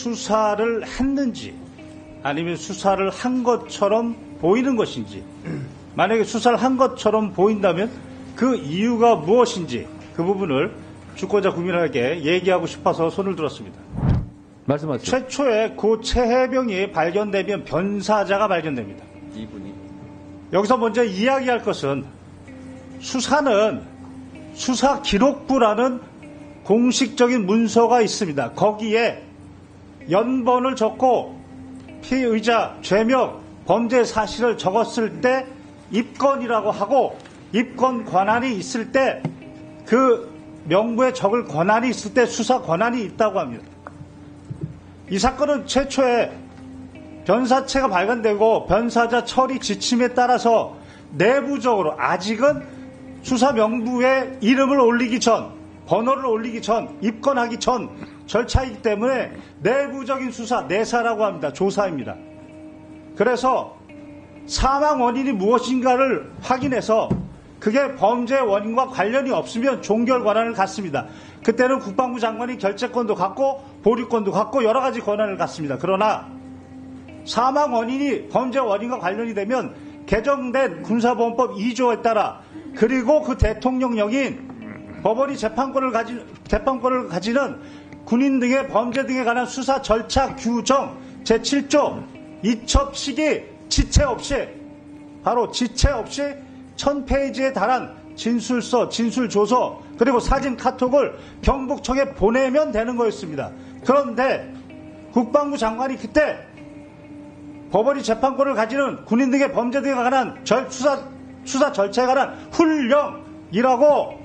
수사를 했는지 아니면 수사를 한 것처럼 보이는 것인지, 만약에 수사를 한 것처럼 보인다면 그 이유가 무엇인지 그 부분을 주권자 국민에게 얘기하고 싶어서 손을 들었습니다. 말씀하세요. 최초에 고 최혜병이 발견되면 변사자가 발견됩니다. 이분이. 여기서 먼저 이야기할 것은 수사는 수사기록부라는 공식적인 문서가 있습니다. 거기에 연번을 적고 피의자, 죄명, 범죄 사실을 적었을 때 입건이라고 하고, 입건 권한이 있을 때, 그 명부에 적을 권한이 있을 때 수사 권한이 있다고 합니다. 이 사건은 최초에 변사체가 발견되고 변사자 처리 지침에 따라서 내부적으로 아직은 수사 명부에 이름을 올리기 전, 번호를 올리기 전, 입건하기 전 절차이기 때문에 내부적인 수사, 내사라고 합니다. 조사입니다. 그래서 사망 원인이 무엇인가를 확인해서 그게 범죄 원인과 관련이 없으면 종결 권한을 갖습니다. 그때는 국방부 장관이 결재권도 갖고 보류권도 갖고 여러 가지 권한을 갖습니다. 그러나 사망 원인이 범죄 원인과 관련이 되면 개정된 군사보험법 2조에 따라, 그리고 그 대통령령인 법원이 재판권을 가지는 군인 등의 범죄 등에 관한 수사 절차 규정 제7조 이첩식이 지체 없이, 바로 지체 없이 1000페이지에 달한 진술서, 진술조서, 그리고 사진 카톡을 경북청에 보내면 되는 거였습니다. 그런데 국방부 장관이 그때 법원이 재판권을 가지는 군인 등의 범죄 등에 관한 수사 절차에 관한 훈령이라고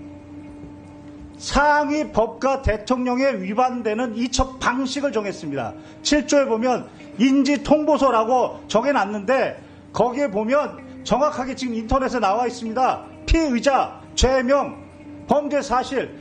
상위 법과 대통령에 위반되는 이첩 방식을 정했습니다. 7조에 보면 인지통보서라고 정해놨는데 거기에 보면 정확하게 지금 인터넷에 나와 있습니다. 피의자, 죄명, 범죄 사실,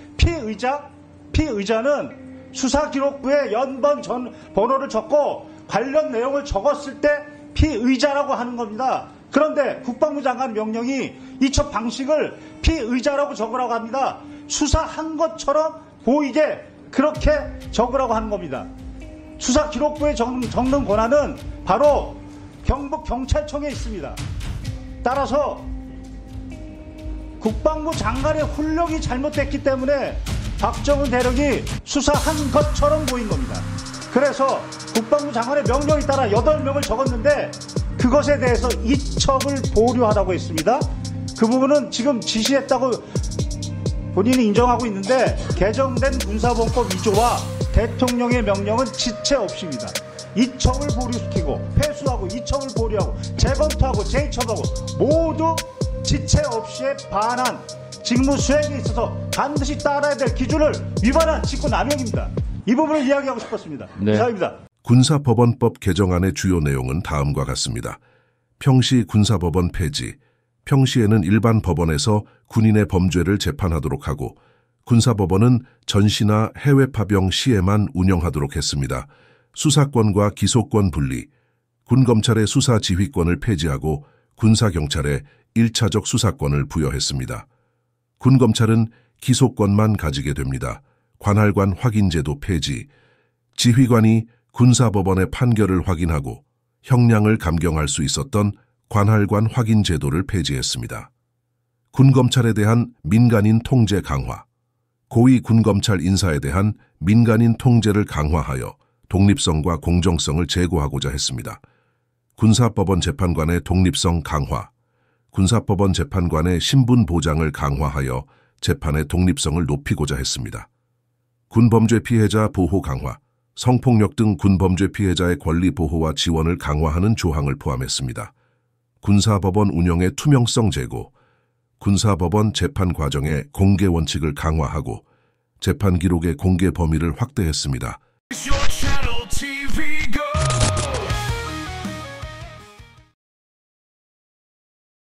피의자는 수사기록부에 연번 번호를 적고 관련 내용을 적었을 때 피의자라고 하는 겁니다. 그런데 국방부 장관 명령이 이첩 방식을 피의자라고 적으라고 합니다. 수사한 것처럼 보이게 그렇게 적으라고 하는 겁니다. 수사기록부에 적는 권한은 바로 경북경찰청에 있습니다. 따라서 국방부 장관의 훈령이 잘못됐기 때문에 박정훈 대령이 수사한 것처럼 보인 겁니다. 그래서 국방부 장관의 명령에 따라 8명을 적었는데 그것에 대해서 이첩을 보류하라고 했습니다. 그 부분은 지금 지시했다고 본인이 인정하고 있는데 개정된 군사보험법 2조와 대통령의 명령은 지체 없이입니다. 이첩을 보류시키고 회수하고 이첩을 보류하고 재검토하고 재이첩하고 모두 지체 없이에 반한 직무 수행에 있어서 반드시 따라야 될 기준을 위반한 직권남용입니다. 이 부분을 이야기하고 싶었습니다. 네. 이상입니다. 군사법원법 개정안의 주요 내용은 다음과 같습니다. 평시 군사법원 폐지. 평시에는 일반 법원에서 군인의 범죄를 재판하도록 하고 군사법원은 전시나 해외 파병 시에만 운영하도록 했습니다. 수사권과 기소권 분리, 군검찰의 수사 지휘권을 폐지하고 군사경찰에 1차적 수사권을 부여했습니다. 군검찰은 기소권만 가지게 됩니다. 관할관 확인제도 폐지, 지휘관이 군사법원의 판결을 확인하고 형량을 감경할 수 있었던 관할관 확인제도를 폐지했습니다. 군검찰에 대한 민간인 통제 강화, 고위 군검찰 인사에 대한 민간인 통제를 강화하여 독립성과 공정성을 제고하고자 했습니다. 군사법원 재판관의 독립성 강화, 군사법원 재판관의 신분 보장을 강화하여 재판의 독립성을 높이고자 했습니다. 군범죄 피해자 보호 강화, 성폭력 등 군범죄 피해자의 권리 보호와 지원을 강화하는 조항을 포함했습니다. 군사법원 운영의 투명성 제고, 군사법원 재판 과정의 공개 원칙을 강화하고 재판 기록의 공개 범위를 확대했습니다.